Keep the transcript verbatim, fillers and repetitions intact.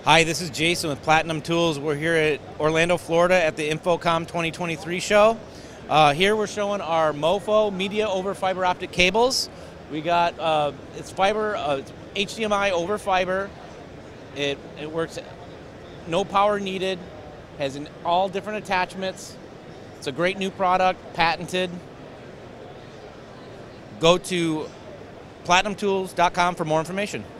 Hi, this is Jason with Platinum Tools. We're here at Orlando, Florida at the InfoComm twenty twenty-three show. Uh, here we're showing our MOFO Media-Over-Fiber-Optic cables. We got, uh, it's fiber, uh, it's H D M I over fiber. It, it works, no power needed, has an, all different attachments. It's a great new product, patented. Go to platinum tools dot com for more information.